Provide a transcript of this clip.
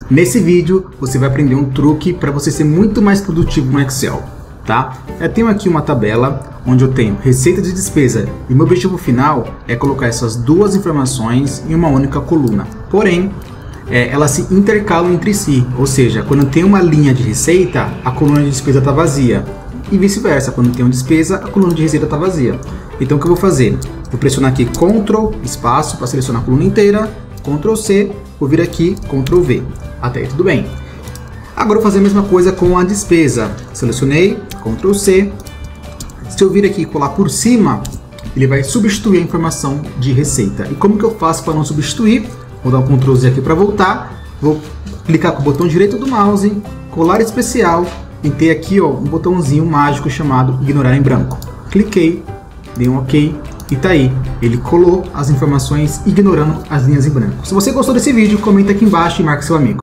Nesse vídeo você vai aprender um truque para você ser muito mais produtivo no Excel, tá? Eu tenho aqui uma tabela onde eu tenho receita de despesa e meu objetivo final é colocar essas duas informações em uma única coluna. Porém, elas se intercalam entre si, ou seja, quando tem uma linha de receita, a coluna de despesa está vazia. E vice-versa, quando tem uma despesa, a coluna de receita está vazia. Então o que eu vou fazer? Vou pressionar aqui Ctrl, espaço, para selecionar a coluna inteira, Ctrl C, vou vir aqui, Ctrl V. Até aí tudo bem. Agora eu vou fazer a mesma coisa com a despesa. Selecionei, Ctrl C. Se eu vir aqui e colar por cima, ele vai substituir a informação de receita. E como que eu faço para não substituir? Vou dar um Ctrl Z aqui para voltar. Vou clicar com o botão direito do mouse, colar especial e ter aqui um botãozinho mágico chamado ignorar em branco. Cliquei, dei um OK e tá aí. Ele colou as informações ignorando as linhas em branco. Se você gostou desse vídeo, comenta aqui embaixo e marque seu amigo.